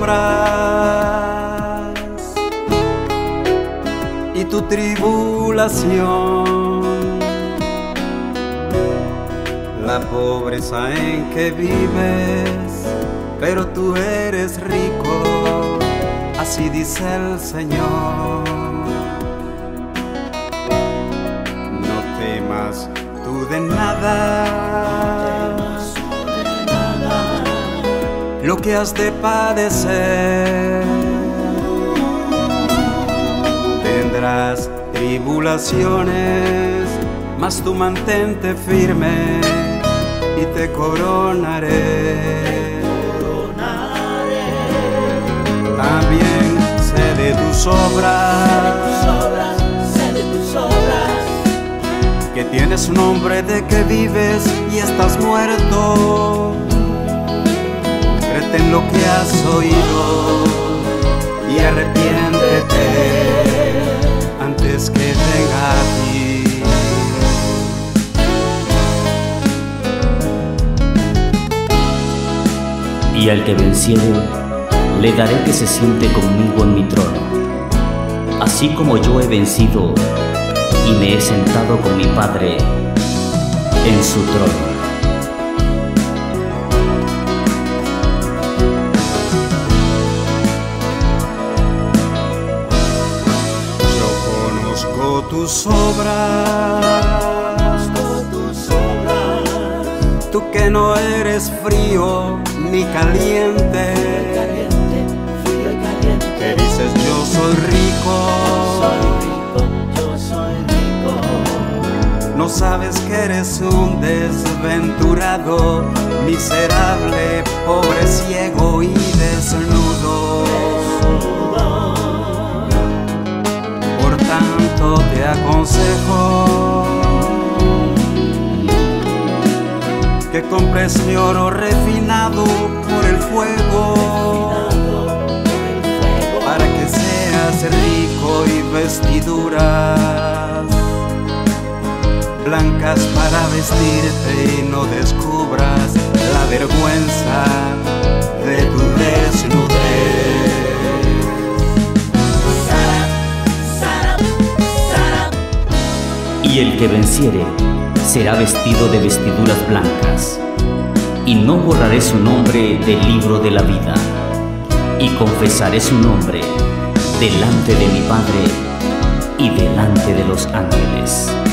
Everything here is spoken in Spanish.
obras y tu tribulación, la pobreza en que vives, pero tú eres rico, así dice el Señor. No temas tú de nada, lo que has de padecer. Tendrás tribulaciones, mas tú mantente firme y te coronaré. También sé de tus obras, que tienes un nombre de que vives y estás muerto. Créete en lo que has oído y arrepiéntete antes que venga a ti. Y al que venciere, le daré que se siente conmigo en mi trono, así como yo he vencido y me he sentado con mi Padre en su trono. Yo conozco tus obras, tú que no eres frío ni caliente, que dices yo soy rico, no sabes que eres un desventurado, miserable, pobre, ciego y desnudo. Por tanto te aconsejo que compres mi oro refinado por el fuego, para que seas rico, y vestiduras blancas para vestirte y no descubras la vergüenza de tu desnudez. Y el que venciere será vestido de vestiduras blancas, y no borraré su nombre del libro de la vida, y confesaré su nombre delante de mi Padre y delante de los ángeles.